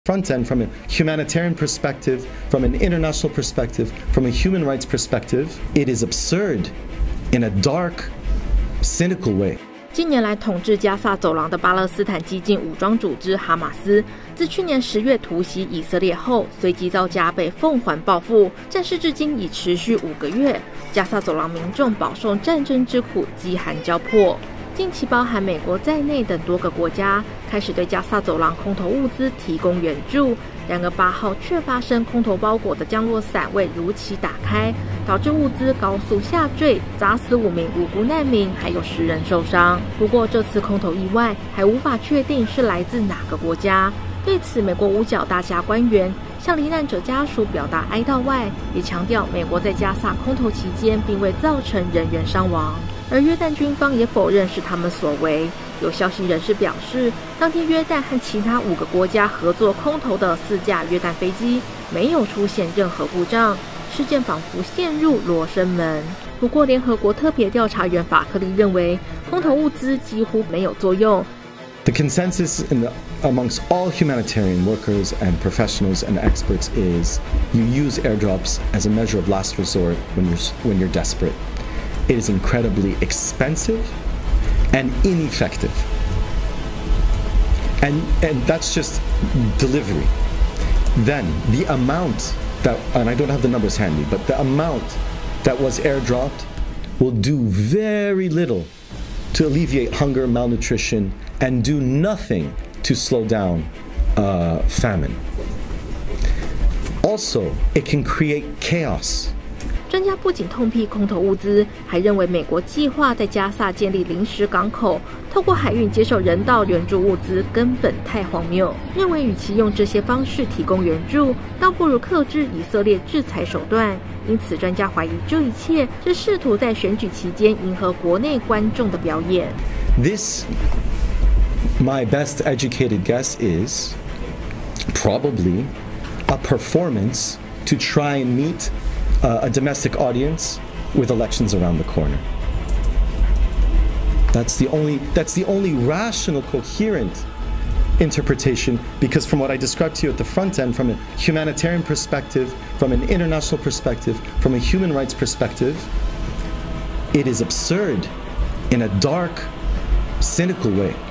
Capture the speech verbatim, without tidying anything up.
front end from a humanitarian perspective, from an international perspective, from a human rights perspective, it is absurd in a dark, cynical way. 近年来统治加萨走廊的巴勒斯坦激进武装组织哈马斯，自去年十月突袭以色列后，随即遭加倍奉还报复，战事至今已持续五个月。加萨走廊民众饱受战争之苦，饥寒交迫。近期包含美国在内等多个国家开始对加萨走廊空投物资提供援助，然而八号却发生空投包裹的降落伞未如期打开，导致物资高速下坠，砸死五名无辜难民，还有十人受伤。不过这次空投意外还无法确定是来自哪个国家。对此，美国五角大厦官员向罹难者家属表达哀悼外，也强调美国在加萨空投期间并未造成人员伤亡。而约旦军方也否认是他们所为。有消息人士表示，当天约旦和其他五个国家合作空投的四架约旦飞机没有出现任何故障，事件仿佛陷入罗生门。不过，联合国特别调查员法克利认为，空投物资几乎没有作用。 The consensus in the, amongst all humanitarian workers and professionals and experts is you use airdrops as a measure of last resort when you're, when you're desperate. It is incredibly expensive and ineffective. And, and that's just delivery. Then the amount that, and I don't have the numbers handy, but the amount that was airdropped will do very little to alleviate hunger, malnutrition, and do nothing to slow down uh, famine. Also, it can create chaos. 专家不仅痛批空投物资，还认为美国计划在加萨建立临时港口，透过海运接受人道援助物资，根本太荒谬。认为与其用这些方式提供援助，倒不如克制以色列制裁手段。因此，专家怀疑这一切是试图在选举期间迎合国内观众的表演。 This, my best educated guess is probably a performance to try and meet Uh, a domestic audience with elections around the corner. That's the only that's the only rational, coherent interpretation, because from what I described to you at the front end, from a humanitarian perspective, from an international perspective, from a human rights perspective, it is absurd in a dark, cynical way.